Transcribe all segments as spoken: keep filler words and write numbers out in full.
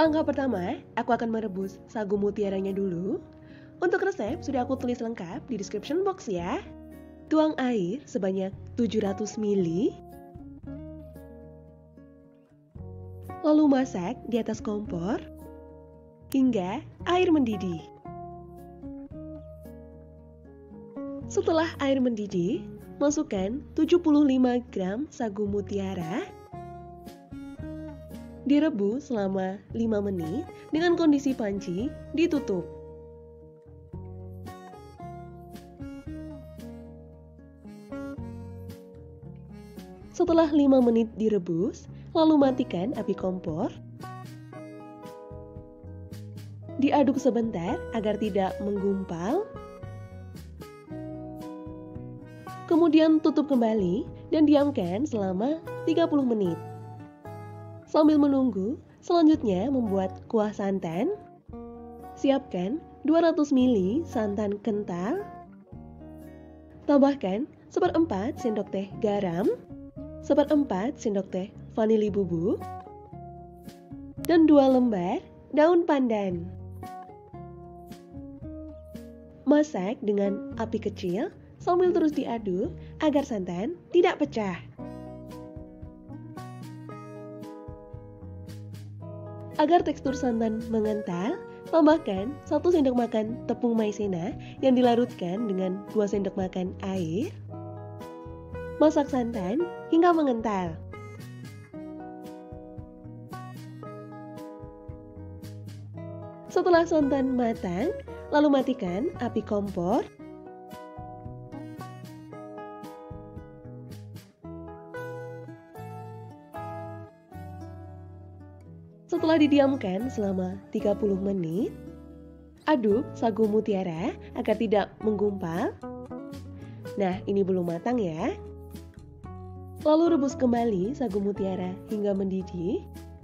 Langkah pertama, aku akan merebus sagu mutiaranya dulu. Untuk resep sudah aku tulis lengkap di description box ya. Tuang air sebanyak tujuh ratus mililiter. Lalu masak di atas kompor hingga air mendidih. Setelah air mendidih, masukkan tujuh puluh lima gram sagu mutiara. Direbus selama lima menit dengan kondisi panci ditutup. Setelah lima menit direbus, lalu matikan api kompor. Diaduk sebentar agar tidak menggumpal. Kemudian tutup kembali dan diamkan selama tiga puluh menit. Sambil menunggu, selanjutnya membuat kuah santan. Siapkan dua ratus mililiter santan kental. Tambahkan seperempat sendok teh garam, seperempat sendok teh vanili bubuk, dan dua lembar daun pandan. Masak dengan api kecil sambil terus diaduk agar santan tidak pecah. Agar tekstur santan mengental, tambahkan satu sendok makan tepung maizena yang dilarutkan dengan dua sendok makan air. Masak santan hingga mengental. Setelah santan matang, lalu matikan api kompor. Setelah didiamkan selama tiga puluh menit, aduk sagu mutiara agar tidak menggumpal. Nah, ini belum matang ya. Lalu rebus kembali sagu mutiara hingga mendidih.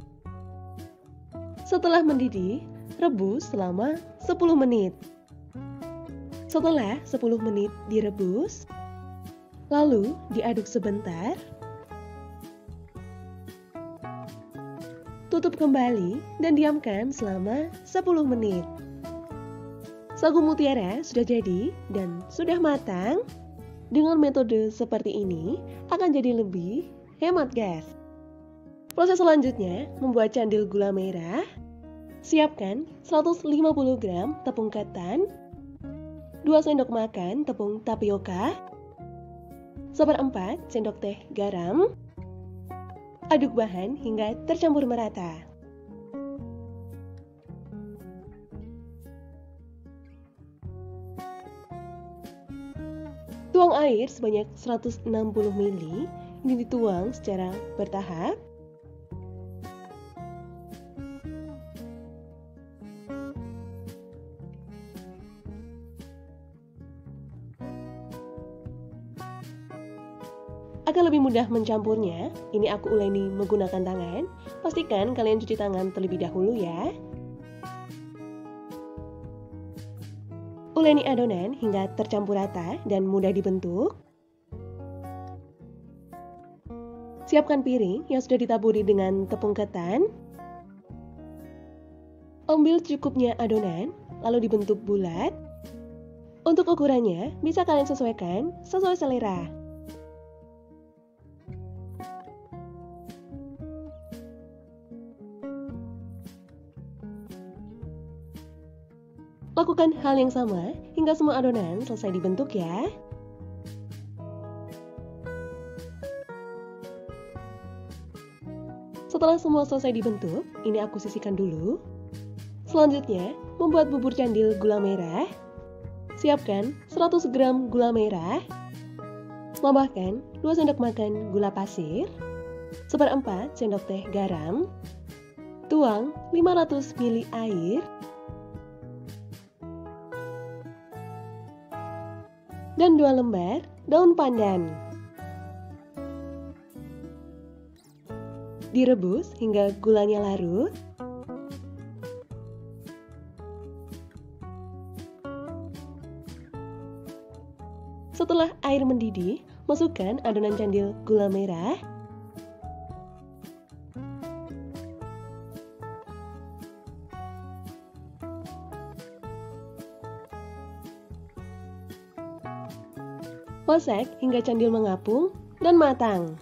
Setelah mendidih, rebus selama sepuluh menit. Setelah sepuluh menit direbus, lalu diaduk sebentar. Tutup kembali dan diamkan selama sepuluh menit. Sagu mutiara sudah jadi dan sudah matang. Dengan metode seperti ini akan jadi lebih hemat gas. Proses selanjutnya membuat candil gula merah. Siapkan seratus lima puluh gram tepung ketan, dua sendok makan tepung tapioka, seperempat sendok teh garam. Aduk bahan hingga tercampur merata. Tuang air sebanyak seratus enam puluh mililiter, ini dituang secara bertahap. Agar lebih mudah mencampurnya, ini aku uleni menggunakan tangan. Pastikan kalian cuci tangan terlebih dahulu ya. Uleni adonan hingga tercampur rata dan mudah dibentuk. Siapkan piring yang sudah ditaburi dengan tepung ketan. Ambil cukupnya adonan, lalu dibentuk bulat. Untuk ukurannya, bisa kalian sesuaikan sesuai selera. Lakukan hal yang sama hingga semua adonan selesai dibentuk ya. Setelah semua selesai dibentuk, ini aku sisihkan dulu. Selanjutnya, membuat bubur candil gula merah. Siapkan seratus gram gula merah. Tambahkan dua sendok makan gula pasir, seperempat sendok teh garam. Tuang lima ratus mililiter air. Dan dua lembar daun pandan. Direbus hingga gulanya larut. Setelah air mendidih, masukkan adonan candil gula merah. Masak hingga candil mengapung dan matang.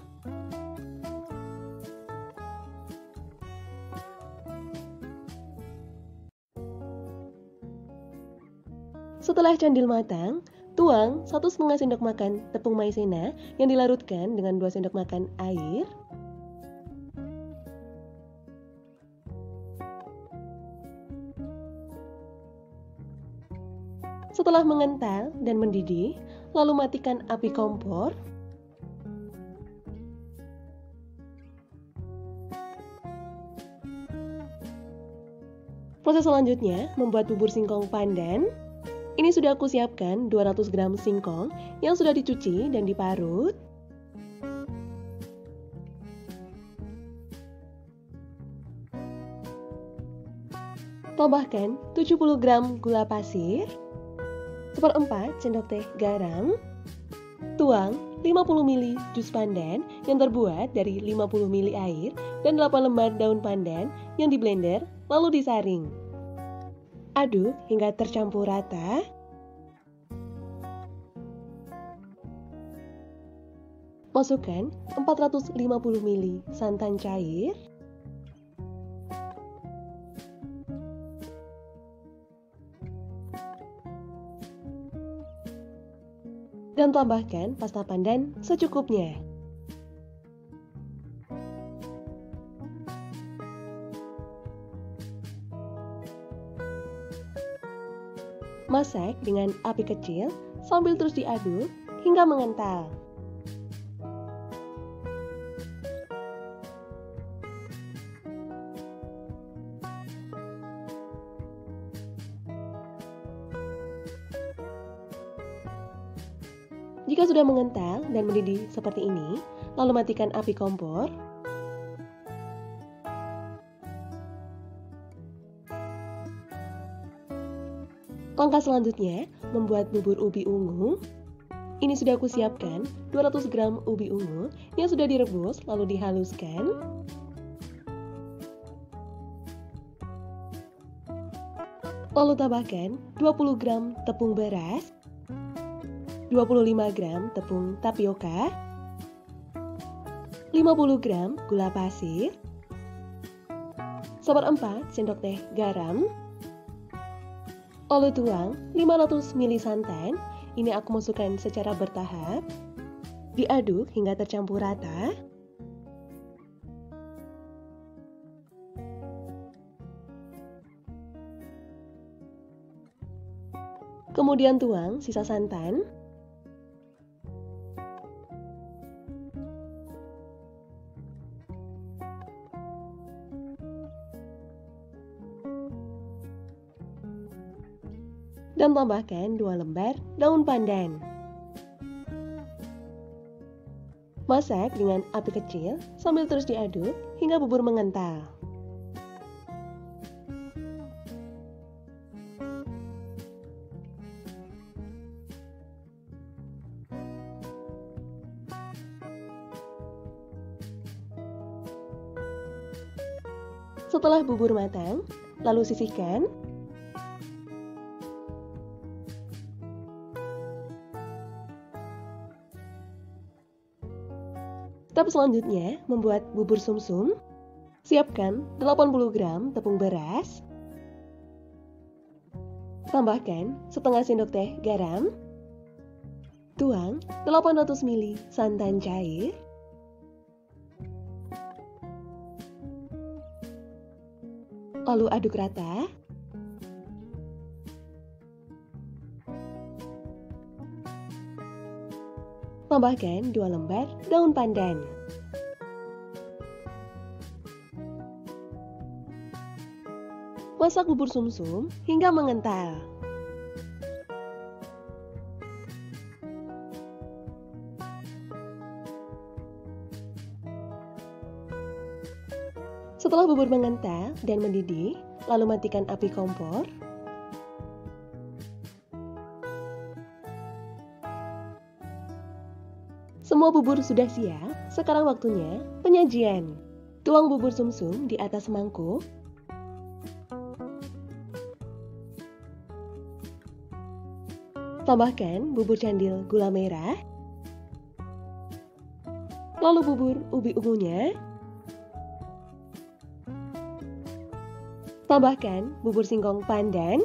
Setelah candil matang, tuang satu setengah sendok makan tepung maizena yang dilarutkan dengan dua sendok makan air. Setelah mengental dan mendidih, lalu matikan api kompor. Proses selanjutnya membuat bubur singkong pandan. Ini sudah aku siapkan dua ratus gram singkong yang sudah dicuci dan diparut. Tambahkan tujuh puluh gram gula pasir, seperempat sendok teh garam, tuang lima puluh mililiter jus pandan yang terbuat dari lima puluh mililiter air dan delapan lembar daun pandan yang diblender lalu disaring. Aduk hingga tercampur rata. Masukkan empat ratus lima puluh mililiter santan cair. Dan tambahkan pasta pandan secukupnya. Masak dengan api kecil sambil terus diaduk hingga mengental. Jika sudah mengental dan mendidih seperti ini, lalu matikan api kompor. Langkah selanjutnya, membuat bubur ubi ungu. Ini sudah aku siapkan dua ratus gram ubi ungu yang sudah direbus lalu dihaluskan. Lalu tambahkan dua puluh gram tepung beras, dua puluh lima gram tepung tapioka, lima puluh gram gula pasir, seperempat sendok teh garam. Lalu tuang lima ratus mililiter santan, ini aku masukkan secara bertahap. Diaduk hingga tercampur rata. Kemudian tuang sisa santan. Dan tambahkan dua lembar daun pandan. Masak dengan api kecil sambil terus diaduk hingga bubur mengental. Setelah bubur matang, lalu sisihkan. Tahap selanjutnya, membuat bubur sumsum. Siapkan delapan puluh gram tepung beras. Tambahkan setengah sendok teh garam. Tuang delapan ratus mililiter santan cair. Lalu aduk rata. Tambahkan dua lembar daun pandan. Masak bubur sumsum hingga mengental. Setelah bubur mengental dan mendidih, lalu matikan api kompor. Semua bubur sudah siap, sekarang waktunya penyajian. Tuang bubur sumsum di atas mangkuk. Tambahkan bubur candil gula merah. lalu bubur ubi ungunya. Tambahkan bubur singkong pandan.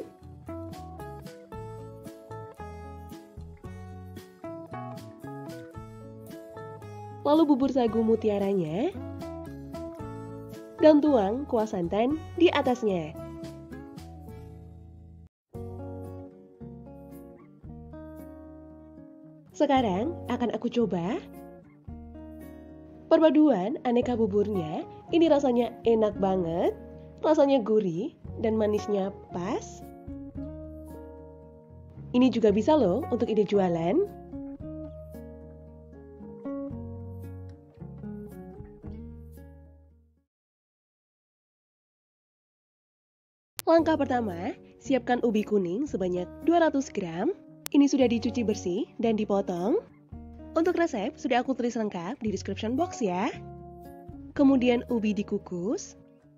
Lalu bubur sagu mutiaranya. Dan tuang kuah santan di atasnya. Sekarang akan aku coba. Perpaduan aneka buburnya ini rasanya enak banget. Rasanya gurih dan manisnya pas. Ini juga bisa loh untuk ide jualan. Langkah pertama, siapkan ubi kuning sebanyak dua ratus gram. Ini sudah dicuci bersih dan dipotong. Untuk resep sudah aku tulis lengkap di description box ya. Kemudian ubi dikukus.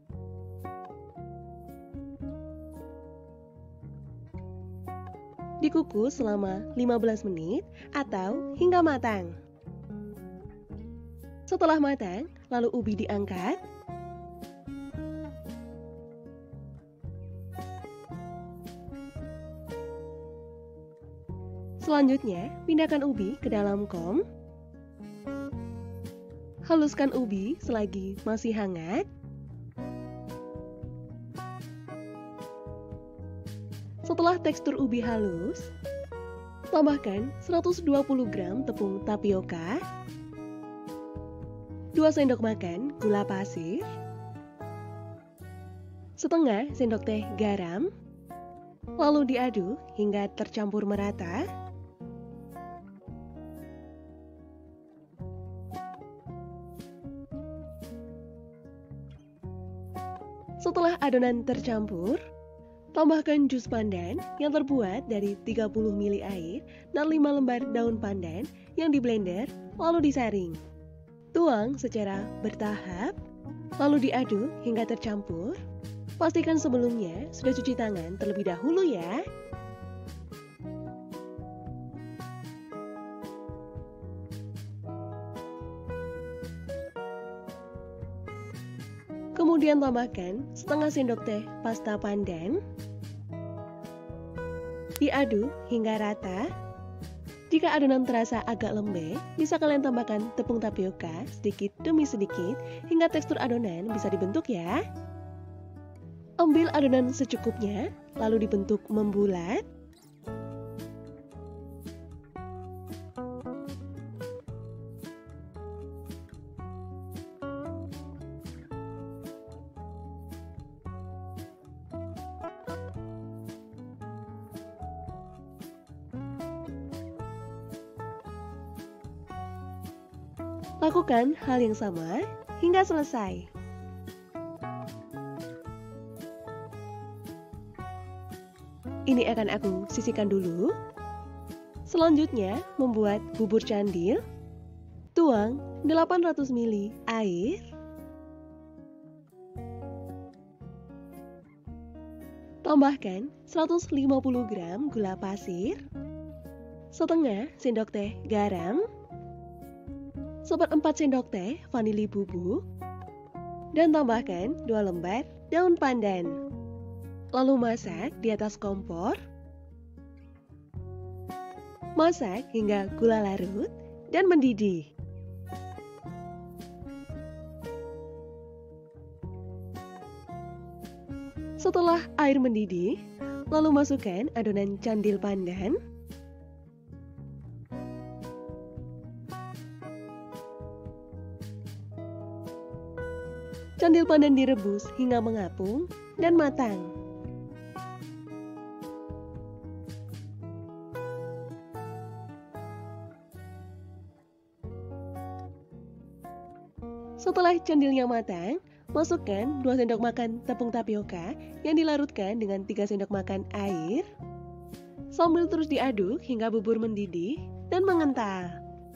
Dikukus selama lima belas menit atau hingga matang. Setelah matang, lalu ubi diangkat. Selanjutnya, pindahkan ubi ke dalam kom. Haluskan ubi selagi masih hangat. Setelah tekstur ubi halus, tambahkan seratus dua puluh gram tepung tapioka, dua sendok makan gula pasir, setengah sendok teh garam, lalu diaduk hingga tercampur merata. Setelah adonan tercampur, tambahkan jus pandan yang terbuat dari tiga puluh mililiter air dan lima lembar daun pandan yang diblender lalu disaring. Tuang secara bertahap, lalu diaduk hingga tercampur. Pastikan sebelumnya sudah cuci tangan terlebih dahulu ya. Kemudian tambahkan setengah sendok teh pasta pandan. Diaduk hingga rata. Jika adonan terasa agak lembek, bisa kalian tambahkan tepung tapioka sedikit demi sedikit hingga tekstur adonan bisa dibentuk ya. Ambil adonan secukupnya, lalu dibentuk membulat. Lakukan hal yang sama hingga selesai. Ini akan aku sisihkan dulu. Selanjutnya, membuat bubur candil. Tuang delapan ratus mililiter air. Tambahkan seratus lima puluh gram gula pasir. Setengah sendok teh garam. Seperempat sendok teh vanili bubuk, dan tambahkan dua lembar daun pandan. Lalu masak di atas kompor. Masak hingga gula larut dan mendidih. Setelah air mendidih, lalu masukkan adonan candil pandan. Candil pandan direbus hingga mengapung dan matang. Setelah candilnya matang, masukkan dua sendok makan tepung tapioka yang dilarutkan dengan tiga sendok makan air. Sambil terus diaduk hingga bubur mendidih dan mengental.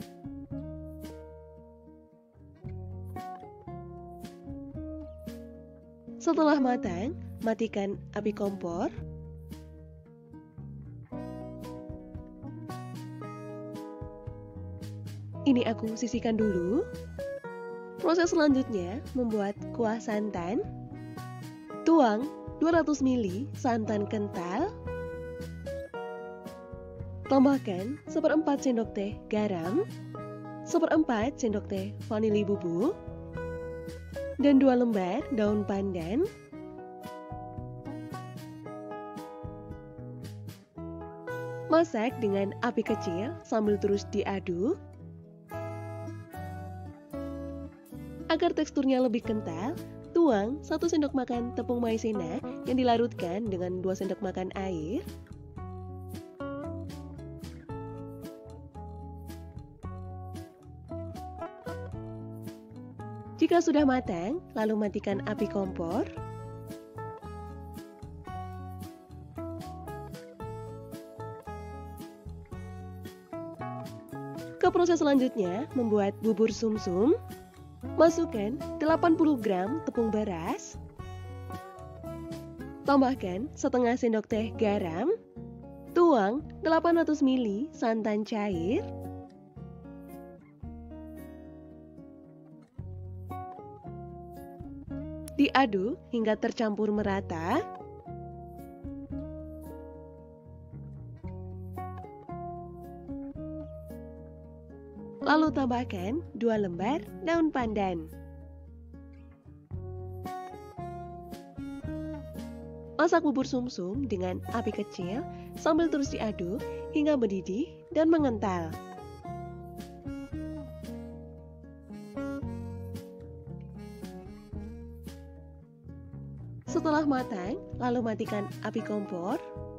Setelah matang, matikan api kompor. Ini aku sisihkan dulu. Proses selanjutnya membuat kuah santan. Tuang dua ratus mililiter santan kental. Tambahkan seperempat sendok teh garam, seperempat sendok teh vanili bubuk, dan dua lembar daun pandan. Masak dengan api kecil sambil terus diaduk. Agar teksturnya lebih kental, tuang satu sendok makan tepung maizena yang dilarutkan dengan dua sendok makan air. Jika sudah matang, lalu matikan api kompor. Ke proses selanjutnya, membuat bubur sumsum. Masukkan delapan puluh gram tepung beras. Tambahkan setengah sendok teh garam. Tuang delapan ratus mililiter santan cair. Diaduk hingga tercampur merata. Lalu tambahkan dua lembar daun pandan. Masak bubur sumsum dengan api kecil sambil terus diaduk hingga mendidih dan mengental. Setelah matang, lalu matikan api kompor.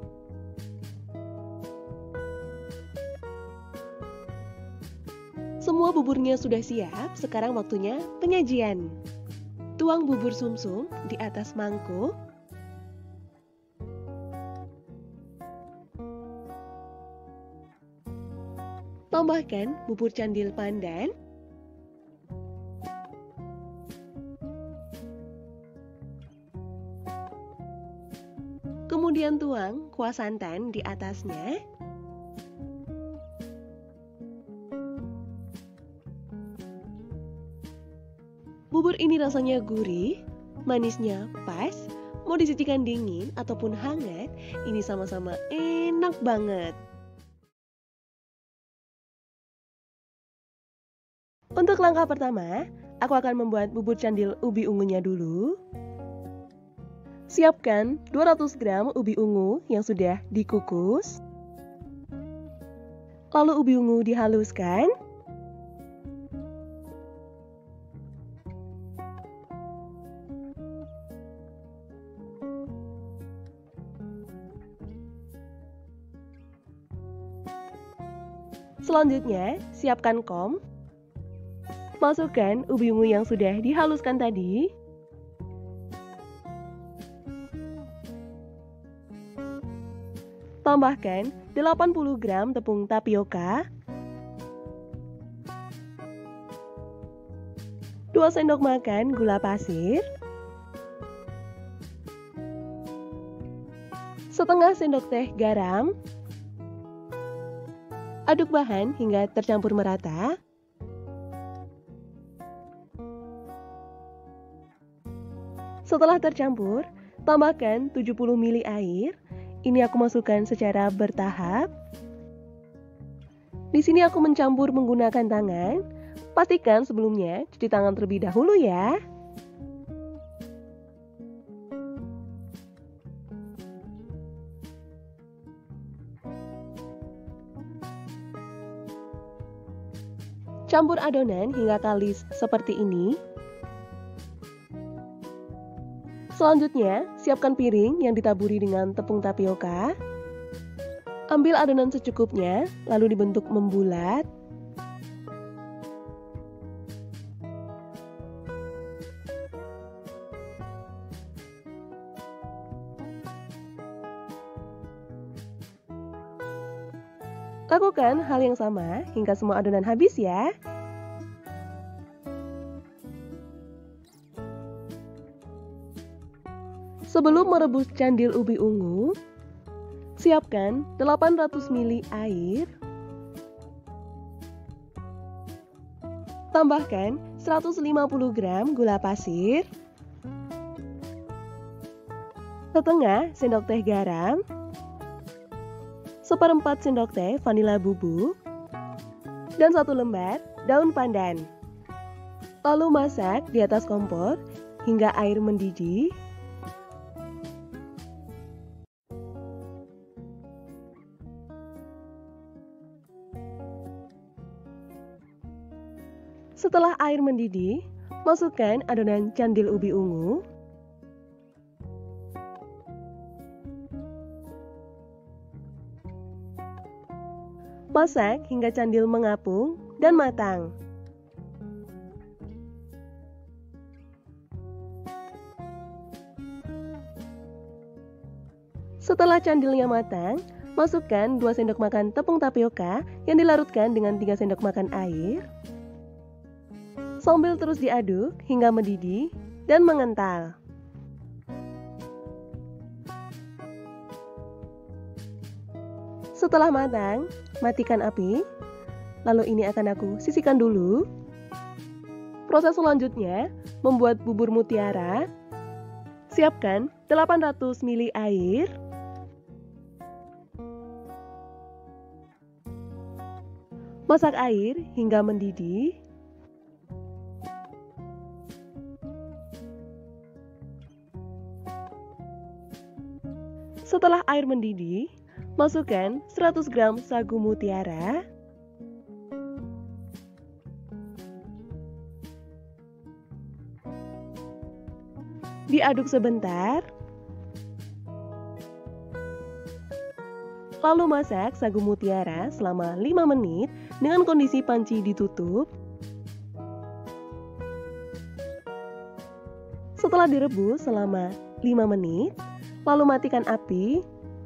Semua buburnya sudah siap, sekarang waktunya penyajian. Tuang bubur sumsum di atas mangkuk. Tambahkan bubur candil pandan. Kemudian tuang kuah santan di atasnya. Bubur ini rasanya gurih, manisnya pas, mau disajikan dingin ataupun hangat, ini sama-sama enak banget. Untuk langkah pertama, aku akan membuat bubur candil ubi ungunya dulu. Siapkan dua ratus gram ubi ungu yang sudah dikukus. Lalu ubi ungu dihaluskan. Selanjutnya, siapkan kom. Masukkan ubi ungu yang sudah dihaluskan tadi. Tambahkan delapan puluh gram tepung tapioka. dua sendok makan gula pasir. Setengah sendok teh garam. Aduk bahan hingga tercampur merata. Setelah tercampur, tambahkan tujuh puluh mililiter air. Ini aku masukkan secara bertahap. Di sini aku mencampur menggunakan tangan. Pastikan sebelumnya cuci tangan terlebih dahulu ya. Campur adonan hingga kalis seperti ini. Selanjutnya, siapkan piring yang ditaburi dengan tepung tapioka. Ambil adonan secukupnya, lalu dibentuk membulat. Lakukan hal yang sama hingga semua adonan habis ya. Sebelum merebus candil ubi ungu, siapkan delapan ratus mililiter air. Tambahkan seratus lima puluh gram gula pasir, setengah sendok teh garam, seperempat sendok teh vanila bubuk, dan satu lembar daun pandan. Lalu masak di atas kompor hingga air mendidih. Setelah air mendidih, masukkan adonan candil ubi ungu. Masak hingga candil mengapung dan matang. Setelah candilnya matang, masukkan dua sendok makan tepung tapioka yang dilarutkan dengan tiga sendok makan air. Sambil terus diaduk hingga mendidih dan mengental. Setelah matang, matikan api. Lalu ini akan aku sisihkan dulu. Proses selanjutnya, membuat bubur mutiara. Siapkan delapan ratus mililiter air. Masak air hingga mendidih. Setelah air mendidih, masukkan seratus gram sagu mutiara, diaduk sebentar, lalu masak sagu mutiara selama lima menit dengan kondisi panci ditutup. Setelah direbus selama lima menit, lalu matikan api.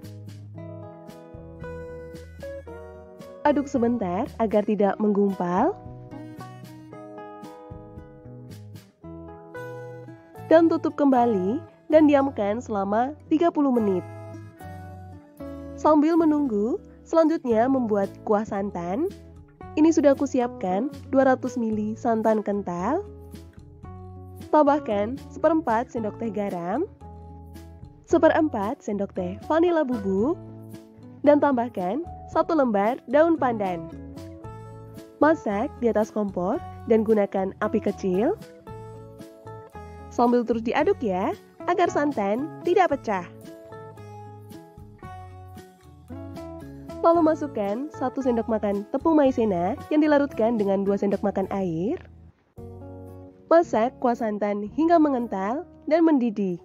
Aduk sebentar agar tidak menggumpal. Dan tutup kembali dan diamkan selama tiga puluh menit. Sambil menunggu, selanjutnya membuat kuah santan. Ini sudah aku siapkan dua ratus mililiter santan kental. Tambahkan seperempat sendok teh garam, seperempat sendok teh vanila bubuk, dan tambahkan satu lembar daun pandan. Masak di atas kompor dan gunakan api kecil. Sambil terus diaduk ya, agar santan tidak pecah. Lalu masukkan satu sendok makan tepung maizena yang dilarutkan dengan dua sendok makan air. Masak kuah santan hingga mengental dan mendidih.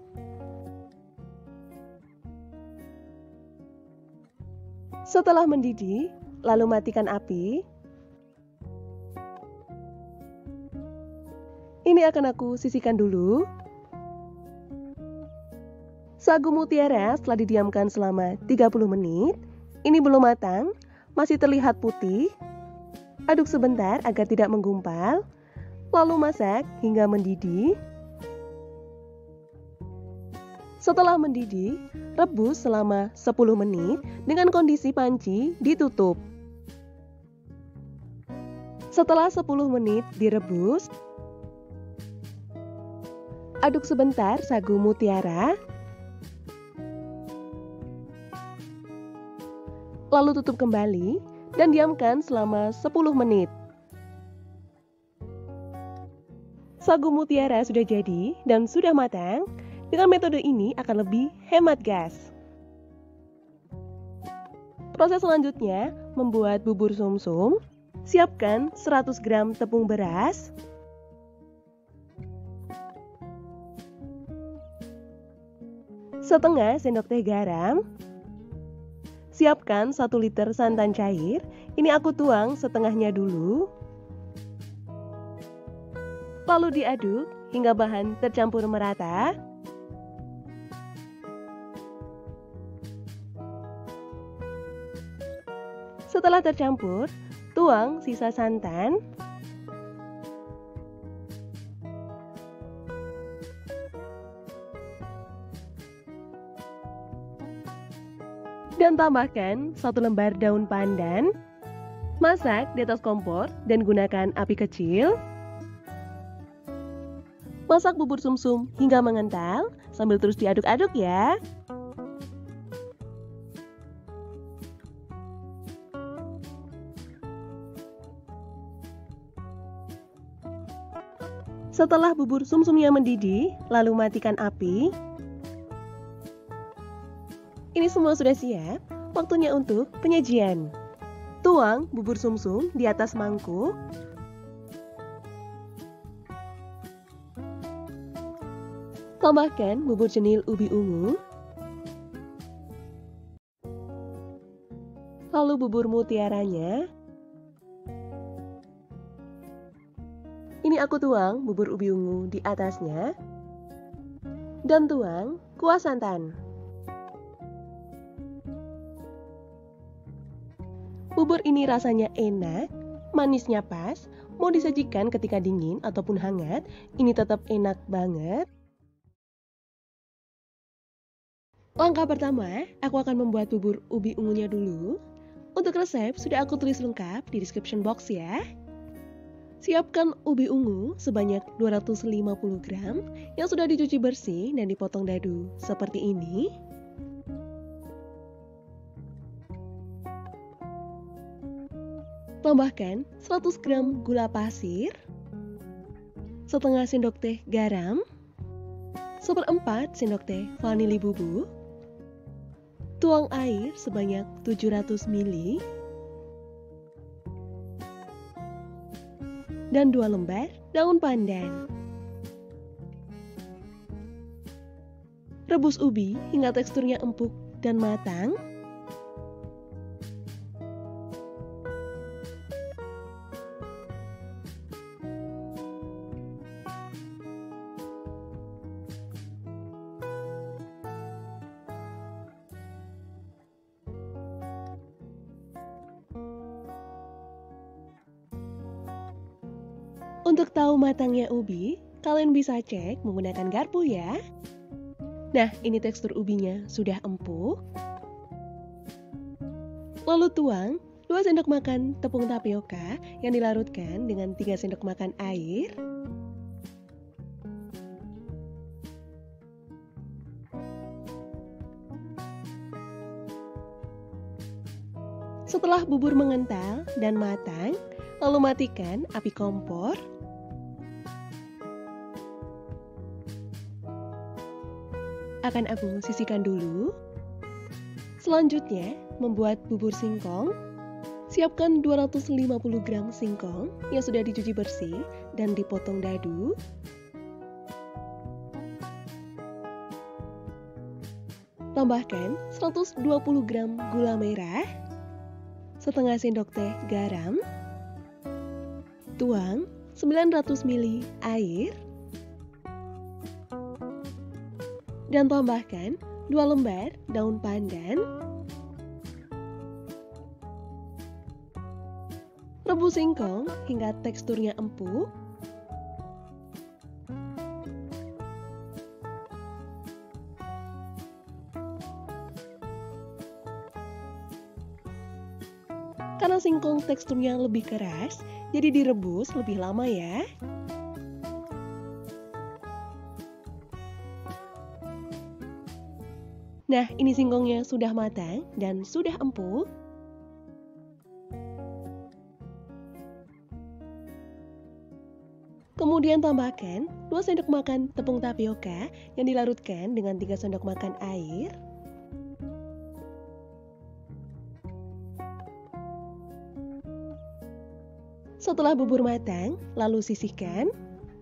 Setelah mendidih, lalu matikan api. Ini akan aku sisihkan dulu. Sagu mutiara setelah didiamkan selama tiga puluh menit. Ini belum matang, masih terlihat putih. Aduk sebentar agar tidak menggumpal. Lalu masak hingga mendidih. Setelah mendidih, rebus selama sepuluh menit dengan kondisi panci ditutup. Setelah sepuluh menit direbus, aduk sebentar sagu mutiara. Lalu tutup kembali dan diamkan selama sepuluh menit. Sagu mutiara sudah jadi dan sudah matang. Dengan metode ini akan lebih hemat gas. Proses selanjutnya, membuat bubur sumsum. Siapkan seratus gram tepung beras, setengah sendok teh garam. Siapkan satu liter santan cair. Ini aku tuang setengahnya dulu. Lalu diaduk hingga bahan tercampur merata. Setelah tercampur, tuang sisa santan. Dan tambahkan satu lembar daun pandan. Masak di atas kompor dan gunakan api kecil. Masak bubur sumsum hingga mengental sambil terus diaduk-aduk ya. Setelah bubur sumsumnya mendidih, lalu matikan api. Ini semua sudah siap, waktunya untuk penyajian. Tuang bubur sumsum di atas mangkuk. Tambahkan bubur cenil ubi ungu. Lalu bubur mutiaranya. Ini aku tuang bubur ubi ungu di atasnya. Dan tuang kuah santan. Bubur ini rasanya enak, manisnya pas, mau disajikan ketika dingin ataupun hangat, ini tetap enak banget. Langkah pertama, aku akan membuat bubur ubi ungunya dulu. Untuk resep sudah aku tulis lengkap di description box ya. Siapkan ubi ungu sebanyak dua ratus lima puluh gram yang sudah dicuci bersih dan dipotong dadu seperti ini. Tambahkan seratus gram gula pasir, setengah sendok teh garam, seperempat sendok teh vanili bubuk, tuang air sebanyak tujuh ratus mililiter, dan dua lembar daun pandan. Rebus ubi hingga teksturnya empuk dan matang. Untuk tahu matangnya ubi, kalian bisa cek menggunakan garpu ya. Nah, ini tekstur ubinya sudah empuk. Lalu tuang dua sendok makan tepung tapioka yang dilarutkan dengan tiga sendok makan air. Setelah bubur mengental dan matang, lalu matikan api kompor. Akan aku sisihkan dulu. Selanjutnya, membuat bubur singkong. Siapkan dua ratus lima puluh gram singkong yang sudah dicuci bersih dan dipotong dadu. Tambahkan seratus dua puluh gram gula merah, setengah sendok teh garam, tuang sembilan ratus mililiter air, dan tambahkan dua lembar daun pandan. Rebus singkong hingga teksturnya empuk. Karena singkong teksturnya lebih keras, jadi direbus lebih lama ya. Nah, ini singkongnya sudah matang dan sudah empuk. Kemudian tambahkan dua sendok makan tepung tapioka yang dilarutkan dengan tiga sendok makan air. Setelah bubur matang, lalu sisihkan.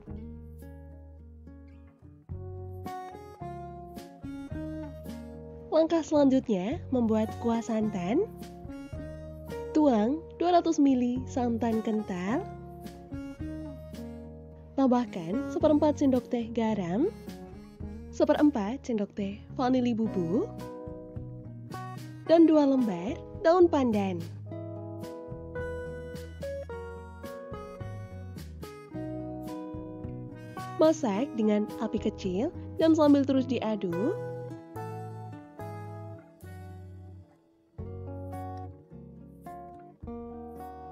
Langkah selanjutnya, membuat kuah santan. Tuang dua ratus mililiter santan kental. Tambahkan seperempat sendok teh garam, seperempat sendok teh vanili bubuk, dan dua lembar daun pandan. Masak dengan api kecil dan sambil terus diaduk.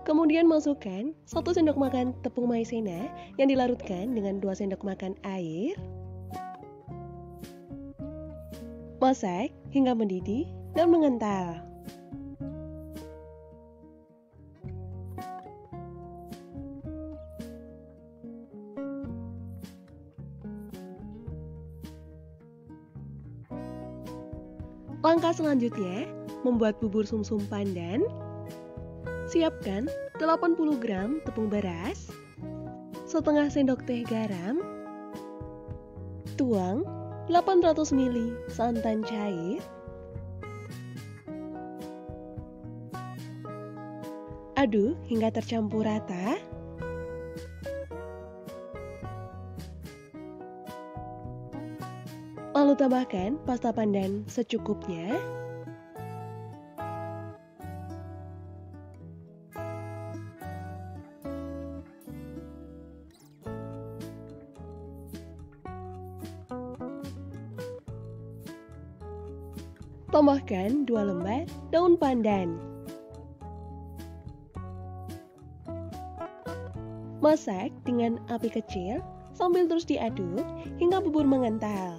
Kemudian masukkan satu sendok makan tepung maizena yang dilarutkan dengan dua sendok makan air. Masak hingga mendidih dan mengental. Langkah selanjutnya, membuat bubur sumsum pandan. Siapkan delapan puluh gram tepung beras, setengah sendok teh garam, tuang delapan ratus mililiter santan cair, aduk hingga tercampur rata. Lalu tambahkan pasta pandan secukupnya. Tambahkan dua lembar daun pandan. Masak dengan api kecil sambil terus diaduk hingga bubur mengental.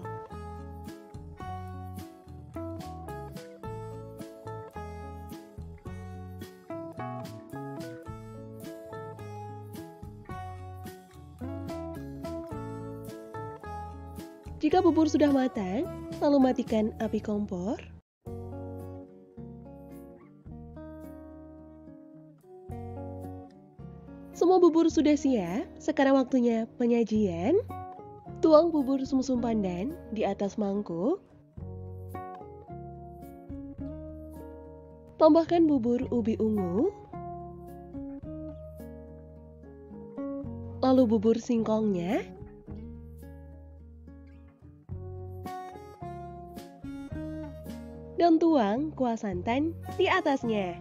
Jika bubur sudah matang, lalu matikan api kompor. Semua bubur sudah siap, sekarang waktunya penyajian. Tuang bubur sumsum pandan di atas mangkuk. Tambahkan bubur ubi ungu. Lalu bubur singkongnya. Dan tuang kuah santan di atasnya.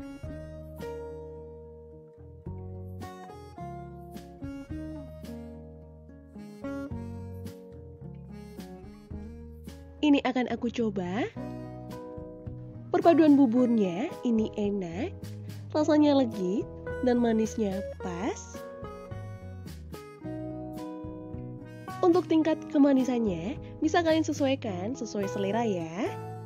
Ini akan aku coba. Perpaduan buburnya ini enak, rasanya legit dan manisnya pas. Untuk tingkat kemanisannya bisa kalian sesuaikan sesuai selera ya.